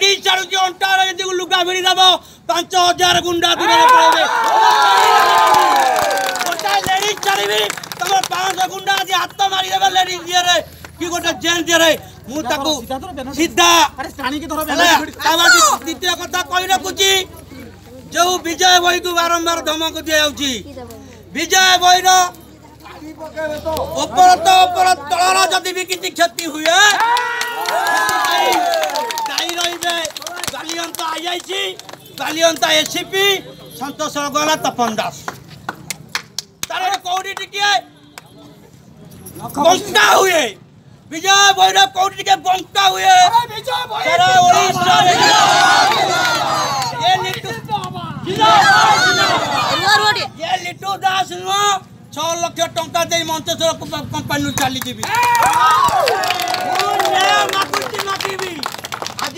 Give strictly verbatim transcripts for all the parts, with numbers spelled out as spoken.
ladies चढ़ुची अंटार यदि लुगा भिड़ी दब पांच हजार गुंडा दूर पड़े गोटे लेडीज चढ़ी तुम पांच गुंडा आज हाथ मारिदेवे लेडीज दिए कि गोटे जेल दिए मुझे सीधा द्वितीय कथा कही रखुची जो विजय बही को बारंबार धमक दि विजय बहीर ऊपर तो ऊपर तलर जदि भी किसी क्षति हुए दायी रही बालियंता आईआईसी बालियंता एसीपी संतोष गला तपन दास तार कौड़ी टिके बंका हुए विजय भैरव कौड़ी टिके बंका हुए सारा ओडिशा ये लिटू ये लिटू दास नुह छह लाख टंका दे मंचेश्वर कंपनी चली जीवी आज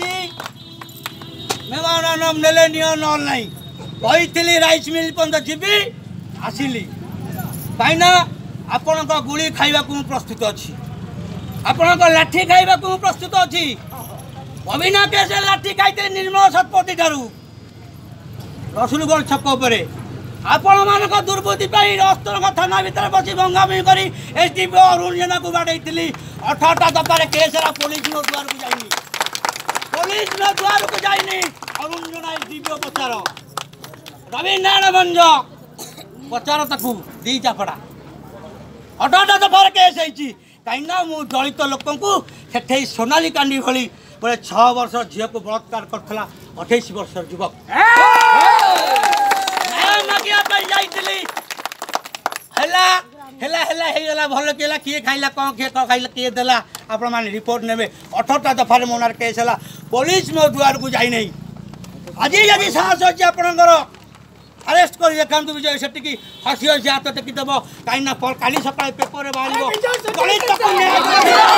मेहमान नेले नियो न नहीं कही राइस मिल पर्यटन जीवी आसिली कहीं आपण गुड़ी खाइबा प्रस्तुत अच्छी आपण लाठी खाइबा प्रस्तुत अच्छी अभिनय केस लाठी खाई निर्मल शतपथी ठारू रसुलगढ़ छक उपरे आपण मान दुर्बुद्धि अस्त्र थाना भितर बस भंगामी कर एसडीपी अरुण जेना को बाड़े अठारटा दफार केस पुलिस द्वार को जाइनी पुलिस द्वार को जाइनी अरुण जेना एसडीपी पचार रवि नारायण भंज पचार ताकू दी चापड़ा अठारटा दफार केस होती कहीं मु दलित लोक से सोनाली कांडी भली बोले छह वर्ष झील को बलात्कार करता अठाईस वर्ष युवक भल केला किए खाइला कौन किए कौन खाइला किए देला आपण माने रिपोर्ट नेबे अठारटा दफार मोनार केस है पुलिस मो द्वार को जाई नहीं आज यदि साहस अच्छे आपणकर अरेस्ट कर देखा विजय सेठी की हसी हसी हाथ टेकिदेव कहीं काली सकाल पेपर बाहर